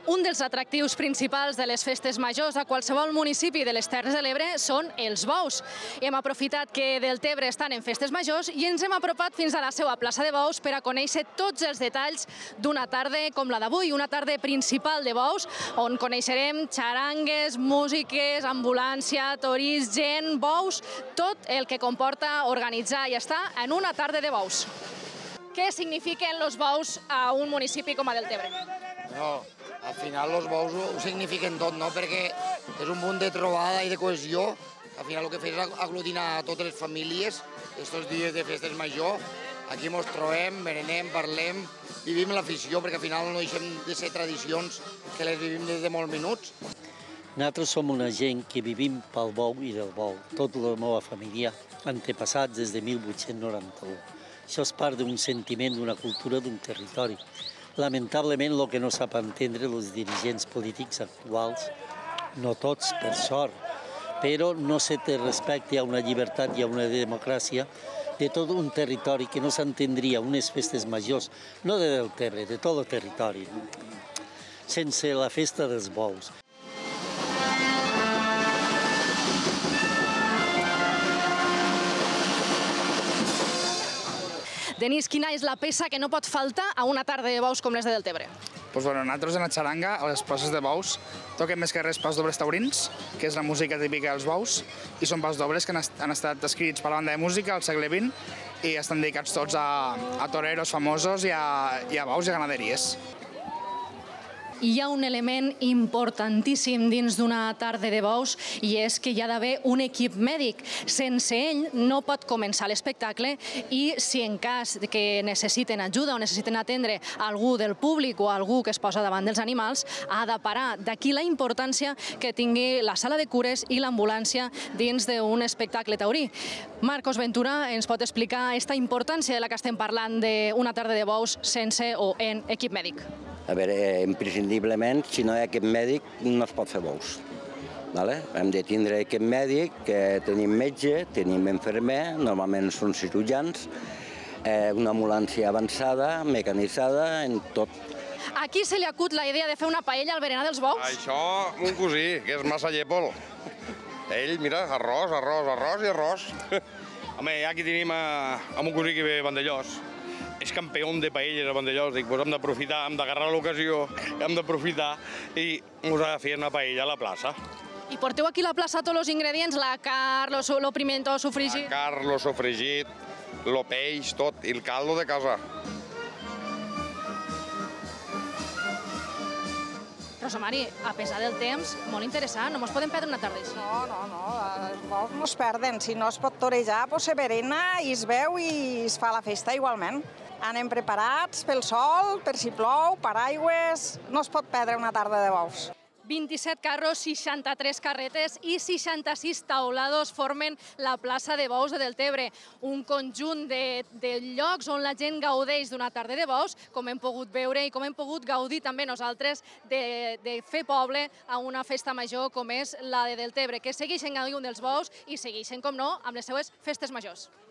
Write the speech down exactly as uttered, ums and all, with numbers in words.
Un dels atractius principals de les festes majors a qualsevol municipi de les Terres de l'Ebre són els bous. Hem aprofitat que Deltebre estan en festes majors i ens hem apropat fins a la seva plaça de bous per a conèixer tots els detalls d'una tarda com la d'avui, una tarda principal de bous, on coneixerem xarangues, músiques, ambulància, torís, gent, bous, tot el que comporta organitzar i estar en una tarda de bous. Què signifiquen els bous a un municipi com a Deltebre? No, al final els bous ho signifiquen tot, no? Perquè és un punt de trobada i de cohesió. Al final el que fes és aglutinar totes les famílies aquests dies de festes major. Aquí ens trobem, berenem, parlem, vivim l'afició, perquè al final no deixem de ser tradicions que les vivim des de molts minuts. Nosaltres som una gent que vivim pel bou i del bou. Tota la meva família, antepassats des de mil vuit-cents noranta-u. Això és part d'un sentiment, d'una cultura, d'un territori. Lamentablement, el que no sap entendre els dirigents polítics actuals, no tots, per sort, però no se té respecte, hi ha una llibertat, hi ha una democràcia de tot un territori que no s'entendria unes festes majors, no de Deltebre, de tot el territori, sense la festa dels bous. Denis, quina és la peça que no pot faltar a una tarda de bous com les de Deltebre? Pues bueno, nosaltres en la xaranga, a les places de bous, toquem més que res pas dobles taurins, que és la música típica dels bous, i són pas dobles que han estat escrits per la banda de música al segle vint i estan dedicats tots a, a toreros famosos i a, i a bous i a ganaderies. Hi ha un element importantíssim dins d'una tarda de bous i és que hi ha d'haver un equip mèdic. Sense ell no pot començar l'espectacle i si en cas que necessiten ajuda o necessiten atendre algú del públic o algú que es posa davant dels animals, ha de parar. D'aquí la importància que tingui la sala de cures i l'ambulància dins d'un espectacle taurí. Marcos Ventura ens pot explicar aquesta importància de la que estem parlant d'una tarda de bous sense o en equip mèdic. A veure, imprescindiblement, si no hi ha equip mèdic, no es pot fer bous. Hem de tindre equip mèdic, que tenim metge, tenim infermer, normalment són cirurgians, una ambulància avançada, mecanitzada, en tot. A qui se li acut la idea de fer una paella al berenar dels bous? Això, mon cosí, que és massa llépol. Ell, mira, arròs, arròs, arròs i arròs. Home, aquí tenim a mon cosí que ve a Vandellós. És campió de paelles a Vandellós, dic, doncs hem d'aprofitar, hem d'agarrar l'ocasió, hem d'aprofitar i ens ha de fer una paella a la plaça. I porteu aquí a la plaça tots els ingredients, la carn, el pimiento sofregit? La carn, el sofregit, el peix, tot, i el caldo de casa. Rosa Mari, a pesar del temps, molt interessant, no ens podem perdre una tarda així. No, no, no, els bous no es perden. Si no es pot torejar, se berena i es veu i es fa la festa igualment. Anem preparats pel sol, per si plou, paraigües, no es pot perdre una tarda de bous. vint-i-set carros, seixanta-tres carretes i seixanta-sis taulados formen la plaça de bous de Deltebre. Un conjunt de, de llocs on la gent gaudeix d'una tarda de bous, com hem pogut veure i com hem pogut gaudir també nosaltres de, de fer poble a una festa major com és la de Deltebre, que segueixen gaudint dels bous i segueixen, com no, amb les seues festes majors.